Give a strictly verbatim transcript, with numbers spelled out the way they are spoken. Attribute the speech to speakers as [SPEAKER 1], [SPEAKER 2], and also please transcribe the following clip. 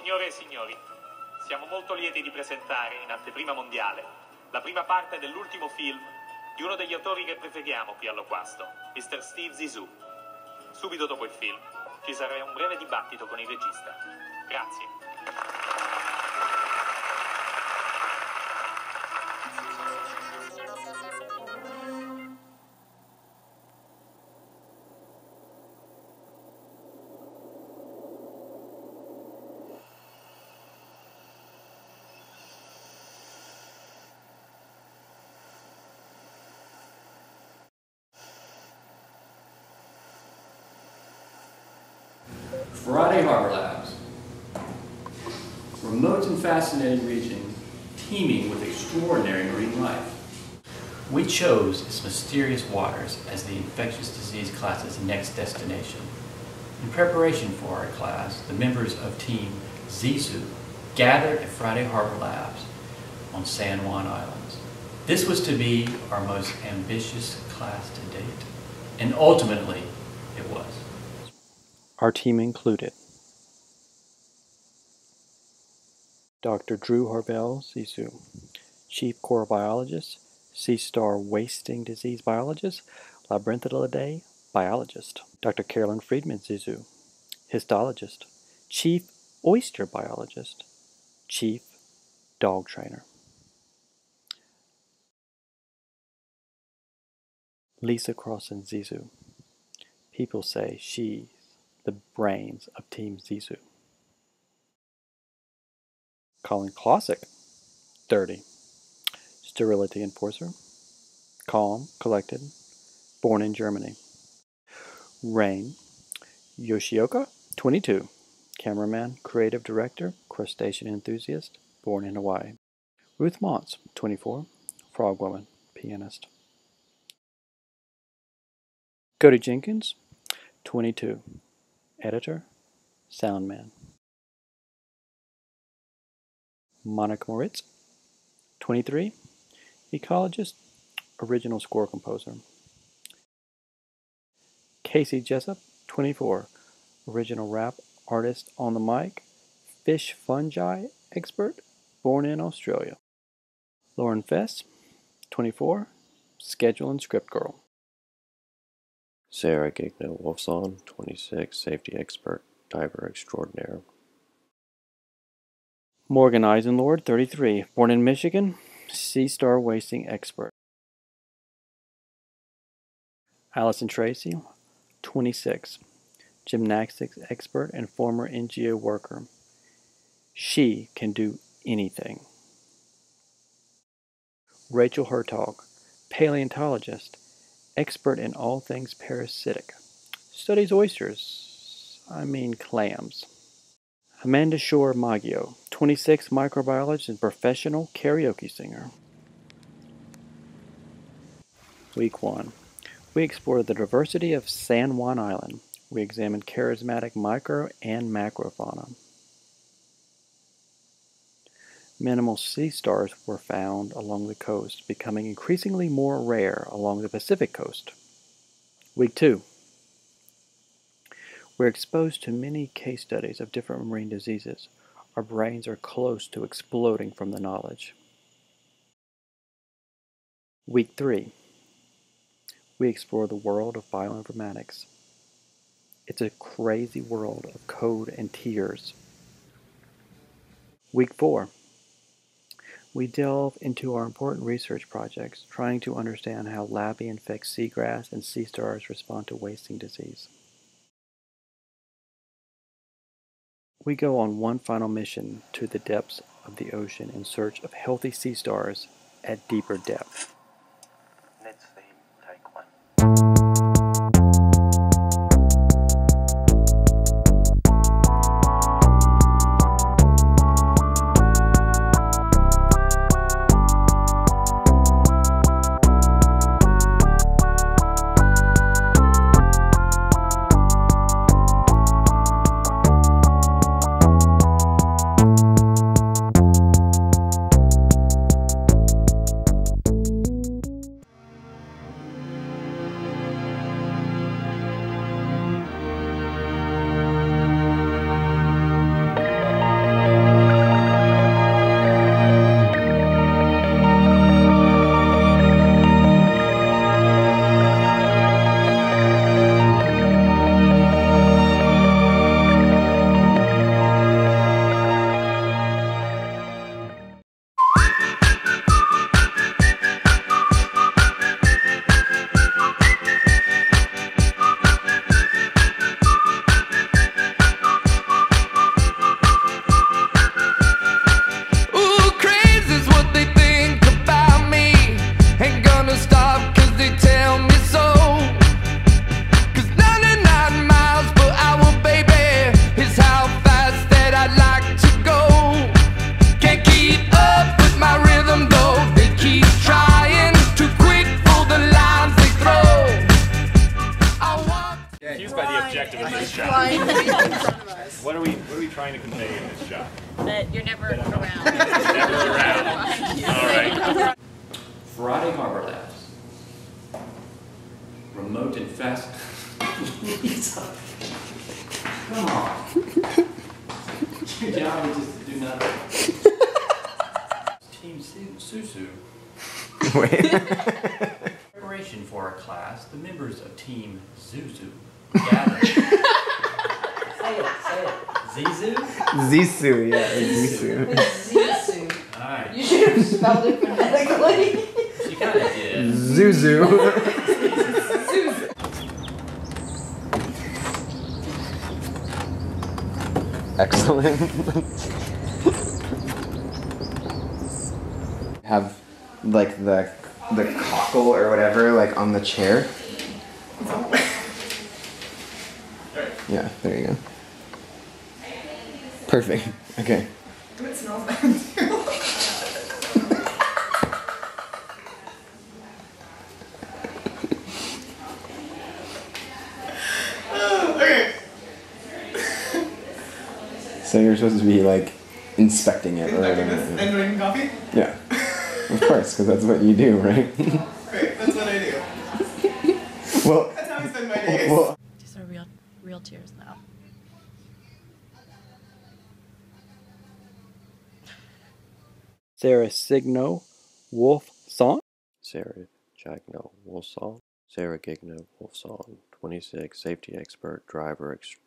[SPEAKER 1] Signore e signori, siamo molto lieti di presentare in anteprima mondiale la prima parte dell'ultimo film di uno degli autori che preferiamo qui a Loquasto, mister Steve Zissou. Subito dopo il film ci sarà un breve dibattito con il regista. Grazie.
[SPEAKER 2] Friday Harbor Labs. Remote and fascinating region teeming with extraordinary marine life. We chose its mysterious waters as the infectious disease class's next destination. In preparation for our class, the members of Team Zissou gathered at Friday Harbor Labs on San Juan Islands. This was to be our most ambitious class to date, and ultimately it was.
[SPEAKER 3] Our team included Doctor Drew Harvell Zissou, Chief Coral Biologist, Sea Star Wasting Disease Biologist, Labyrinthidae Biologist, Doctor Carolyn Friedman Zissou, Histologist, Chief Oyster Biologist, Chief Dog Trainer. Lisa Crossan Zissou. People say she's the brains of Team Zissou. Colin Klosik, thirty. Sterility enforcer. Calm, collected. Born in Germany. Rain Yoshioka, twenty-two. Cameraman, creative director, crustacean enthusiast. Born in Hawaii. Ruth Montz, twenty-four. Frog woman, pianist. Cody Jenkins, twenty-two. Editor, sound man. Monica Moritz, twenty-three. Ecologist, original score composer. Casey Jessup, twenty-four. Original rap artist on the mic, fish fungi expert, born in Australia. Lauren Fess, twenty-four. Schedule and script girl.
[SPEAKER 4] Sarah Gigna Wolfson, twenty-six, safety expert, diver extraordinaire.
[SPEAKER 3] Morgan Eisenlord, thirty-three, born in Michigan, Sea Star wasting expert. Allison Tracy, twenty-six, gymnastics expert and former N G O worker. She can do anything. Rachel Hertog, paleontologist, expert in all things parasitic. Studies oysters, I mean clams. Amanda Shore Maggio, twenty-six, microbiologist and professional karaoke singer. Week one. We explored the diversity of San Juan Island. We examined charismatic micro and macrofauna. Minimal sea stars were found along the coast, becoming increasingly more rare along the Pacific coast. Week two. We're exposed to many case studies of different marine diseases. Our brains are close to exploding from the knowledge. Week three. We explore the world of bioinformatics. It's a crazy world of code and tears. Week four. We delve into our important research projects, trying to understand how Labby infects seagrass and sea stars respond to wasting disease. We go on one final mission to the depths of the ocean in search of healthy sea stars at deeper depth.
[SPEAKER 1] What are we What are we trying to convey in this shot?
[SPEAKER 5] That you're never
[SPEAKER 1] That I'm not-
[SPEAKER 5] around.
[SPEAKER 1] Never around. All right.
[SPEAKER 2] Friday Harbor Labs. Remote and fast. Come on. Your job is just to do nothing. Team Su- Susu.
[SPEAKER 6] Wait.
[SPEAKER 2] Preparation for our class, the members of Team Zuzu gather. Say it, say it. Zizu?
[SPEAKER 6] Zisu, yeah, Zisu.
[SPEAKER 7] Zisu.
[SPEAKER 2] Alright.
[SPEAKER 7] You should have spelled it phonetically.
[SPEAKER 2] She kind of did.
[SPEAKER 6] Zuzu. Excellent. Have like the the cockle or whatever like on the chair. Yeah, there you go. Perfect. Okay.
[SPEAKER 7] It smells bad too. Okay.
[SPEAKER 6] So you're supposed to be like inspecting it or
[SPEAKER 7] Inspecting this
[SPEAKER 6] whatever.
[SPEAKER 7] and drinking coffee?
[SPEAKER 6] Yeah. Of course, because that's what you do, right?
[SPEAKER 7] Great, that's what I do.
[SPEAKER 6] Well,
[SPEAKER 7] That's how I spend my days.
[SPEAKER 6] well,
[SPEAKER 5] These are real, real tears now.
[SPEAKER 3] Sarah Signo Wolf Song.
[SPEAKER 4] Sarah Jagno Wolfsong. Sarah Gigno Wolfsong, twenty-six, safety expert, driver, ext-